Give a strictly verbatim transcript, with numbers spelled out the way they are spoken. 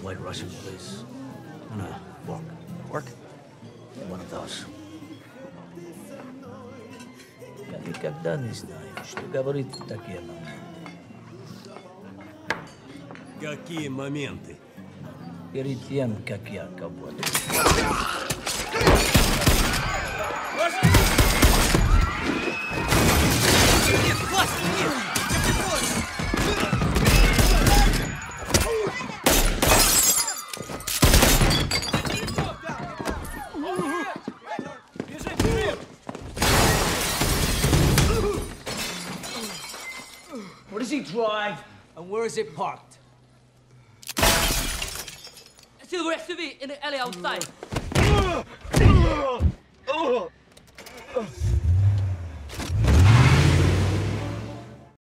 white Russian place. On a fork. Fork? One of those. Я никогда не знаю, что говорит в такие моменты. Какие моменты? Перед тем, как я кого-то... Нет, хватит, нет! What does he drive? And where is it parked? Silver S U V in the alley outside.